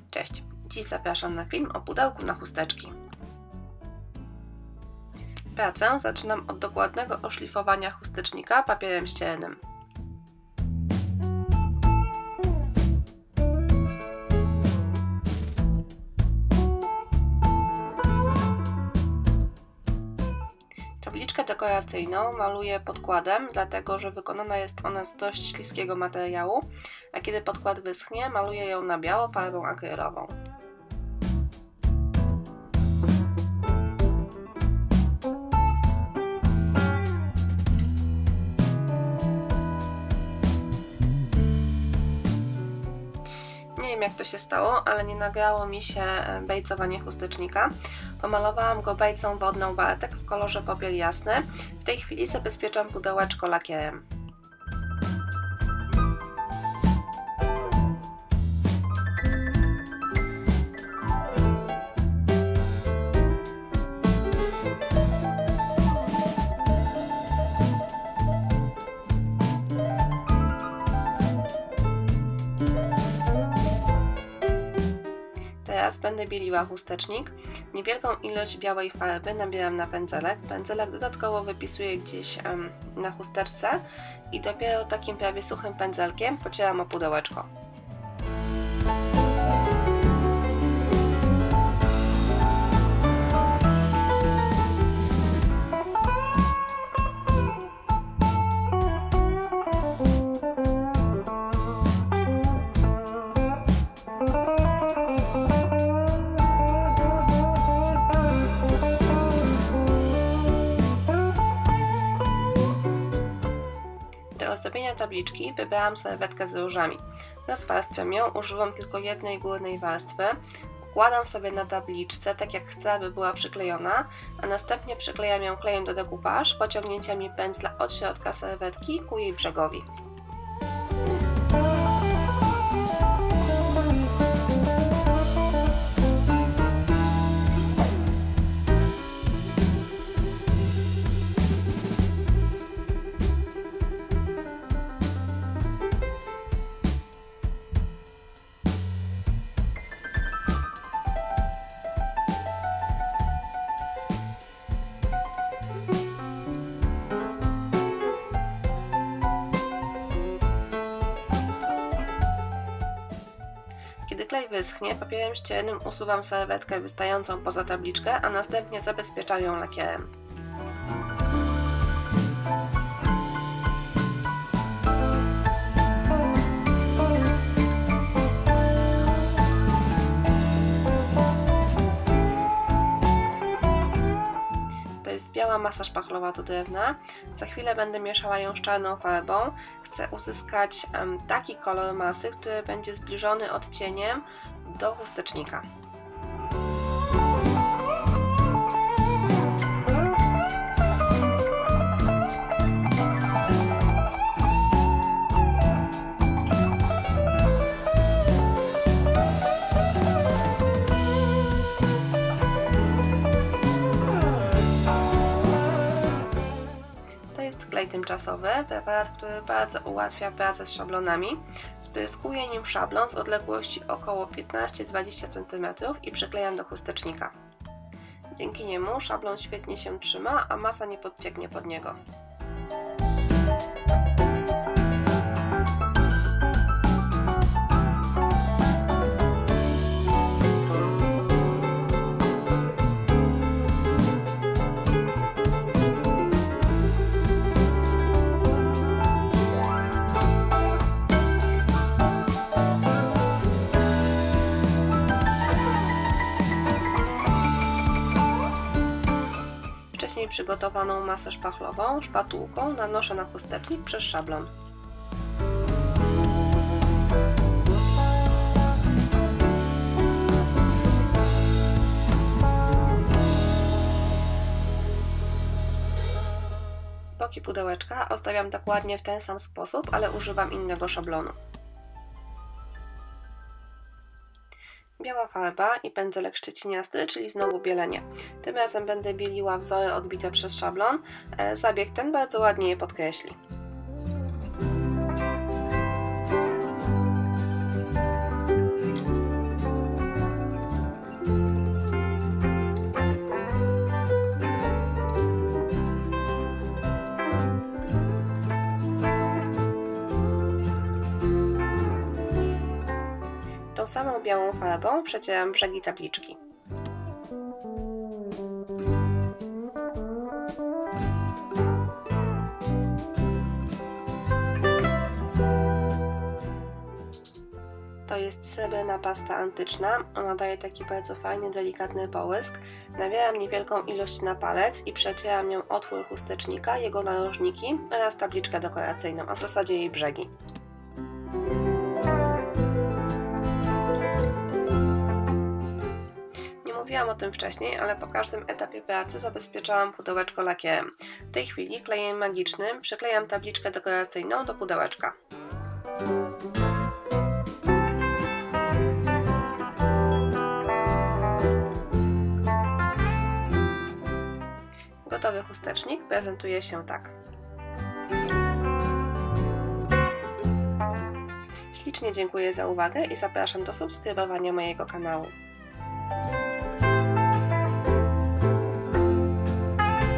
Cześć! Dziś zapraszam na film o pudełku na chusteczki. Pracę zaczynam od dokładnego oszlifowania chustecznika papierem ściernym. Tabliczkę dekoracyjną maluję podkładem, dlatego że wykonana jest ona z dość śliskiego materiału, a kiedy podkład wyschnie, maluję ją na biało farbą akrylową. Nie wiem, jak to się stało, ale nie nagrało mi się bejcowanie chustecznika. Pomalowałam go bejcą wodną Bartek w kolorze popiel jasny. W tej chwili zabezpieczam pudełeczko lakierem. Teraz będę bieliła chustecznik. Niewielką ilość białej farby nabieram na pędzelek. Pędzelek dodatkowo wypisuję gdzieś na chusteczce i dopiero takim prawie suchym pędzelkiem pocieram o pudełeczko. Do ozdobienia tabliczki wybrałam serwetkę z różami. Rozwarstwiam ją, używam tylko jednej górnej warstwy. Układam sobie na tabliczce, tak jak chcę, aby była przyklejona, a następnie przyklejam ją klejem do decoupage pociągnięciami pędzla od środka serwetki ku jej brzegowi. Kiedy klej wyschnie, papierem ściernym usuwam serwetkę wystającą poza tabliczkę, a następnie zabezpieczam ją lakierem. To jest biała masa szpachlowa do drewna. Za chwilę będę mieszała ją z czarną farbą. Chcę uzyskać taki kolor masy, który będzie zbliżony odcieniem do chustecznika. Klej tymczasowy, preparat, który bardzo ułatwia pracę z szablonami. Spryskuję nim szablon z odległości około 15-20 cm i przyklejam do chustecznika. Dzięki niemu szablon świetnie się trzyma, a masa nie podcieknie pod niego. Wcześniej przygotowaną masę szpachlową szpatułką nanoszę na chustecznik przez szablon. Boki pudełeczka ozdabiam dokładnie w ten sam sposób, ale używam innego szablonu. Biała farba i pędzelek szczeciniasty, czyli znowu bielenie. Tym razem będę bieliła wzory odbite przez szablon. Zabieg ten bardzo ładnie je podkreśli. samą białą farbą przecieram brzegi tabliczki. To jest srebrna pasta antyczna, ona daje taki bardzo fajny, delikatny połysk. Nawieram niewielką ilość na palec i przecieram nią otwór chustecznika, jego narożniki oraz tabliczkę dekoracyjną, a w zasadzie jej brzegi. Nie mówiłam o tym wcześniej, ale po każdym etapie pracy zabezpieczałam pudełeczko lakierem. W tej chwili klejem magicznym przyklejam tabliczkę dekoracyjną do pudełeczka. Gotowy chustecznik prezentuje się tak. Ślicznie dziękuję za uwagę i zapraszam do subskrybowania mojego kanału.